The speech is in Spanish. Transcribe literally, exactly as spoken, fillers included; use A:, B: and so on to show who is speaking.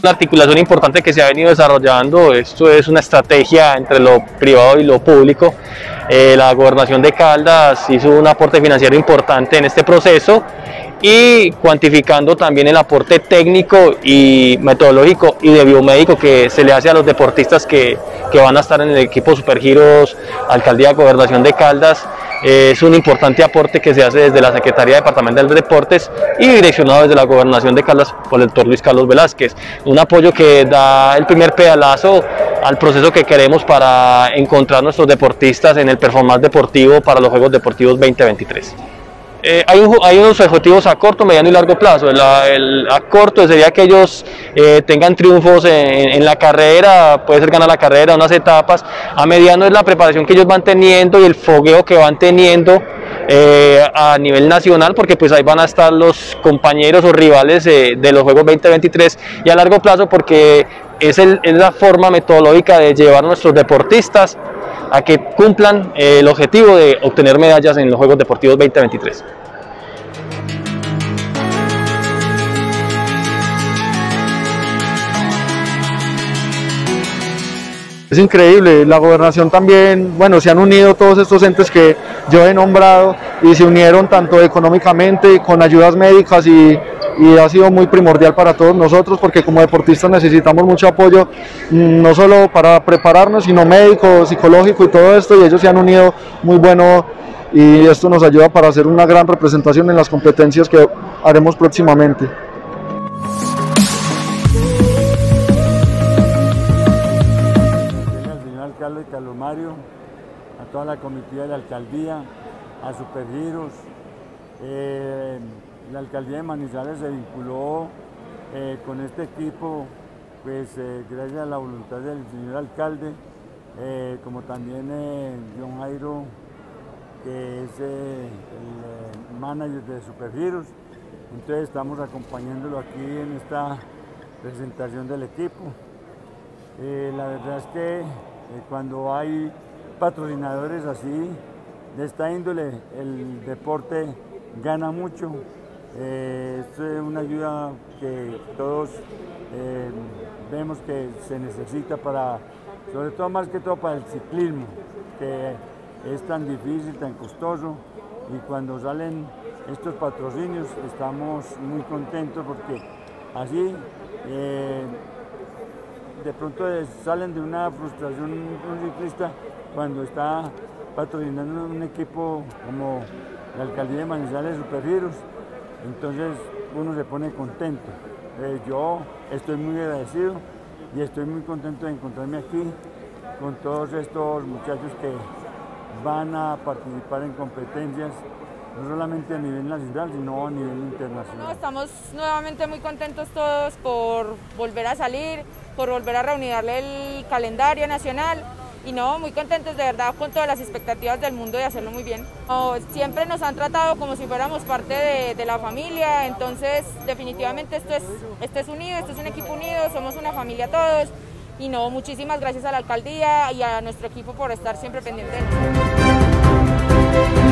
A: Una articulación importante que se ha venido desarrollando, esto es una estrategia entre lo privado y lo público. Eh, la Gobernación de Caldas hizo un aporte financiero importante en este proceso y cuantificando también el aporte técnico y metodológico y de biomédico que se le hace a los deportistas que, que van a estar en el equipo Supergiros, Alcaldía Gobernación de Caldas. Eh, es un importante aporte que se hace desde la Secretaría Departamental de Deportes y direccionado desde la Gobernación de Caldas por el doctor Luis Carlos Velázquez. Un apoyo que da el primer pedalazo al proceso que queremos para encontrar nuestros deportistas en el performance deportivo para los Juegos Deportivos veinte veintitrés. Eh, hay, un, hay unos objetivos a corto, mediano y largo plazo. El, el, a corto sería que ellos eh, tengan triunfos en, en la carrera, puede ser ganar la carrera, unas etapas. A mediano es la preparación que ellos van teniendo y el fogueo que van teniendo eh, a nivel nacional, porque pues ahí van a estar los compañeros o rivales eh, de los Juegos veinte veintitrés. Y a largo plazo porque es, el, es la forma metodológica de llevar a nuestros deportistas a que cumplan eh, el objetivo de obtener medallas en los Juegos Deportivos veinte veintitrés.
B: Es increíble, la gobernación también, bueno, se han unido todos estos entes que yo he nombrado y se unieron tanto económicamente con ayudas médicas y, y ha sido muy primordial para todos nosotros porque como deportistas necesitamos mucho apoyo, no solo para prepararnos, sino médico, psicológico y todo esto, y ellos se han unido muy bueno y esto nos ayuda para hacer una gran representación en las competencias que haremos próximamente.
C: Alcalde Carlos Mario, a toda la comitiva de la alcaldía, a Supergiros. Eh, la alcaldía de Manizales se vinculó eh, con este equipo, pues eh, gracias a la voluntad del señor alcalde, eh, como también eh, John Jairo, que es eh, el manager de Supergiros. Entonces estamos acompañándolo aquí en esta presentación del equipo. Eh, la verdad es que Eh, cuando hay patrocinadores así, de esta índole, el deporte gana mucho. Eh, esto es una ayuda que todos eh, vemos que se necesita para, sobre todo más que todo para el ciclismo, que es tan difícil, tan costoso, y cuando salen estos patrocinios estamos muy contentos porque así eh, de pronto salen de una frustración un ciclista cuando está patrocinando un equipo como la alcaldía de Manizales Supergiros, entonces uno se pone contento. Eh, yo estoy muy agradecido y estoy muy contento de encontrarme aquí con todos estos muchachos que van a participar en competencias no solamente a nivel nacional, sino a nivel internacional.
D: No, estamos nuevamente muy contentos todos por volver a salir, por volver a reunidarle el calendario nacional y no, muy contentos de verdad con todas las expectativas del mundo de hacerlo muy bien. No, siempre nos han tratado como si fuéramos parte de, de la familia, entonces definitivamente esto es, esto es unido, esto es un equipo unido, somos una familia todos y no, muchísimas gracias a la alcaldía y a nuestro equipo por estar siempre pendiente de nosotros.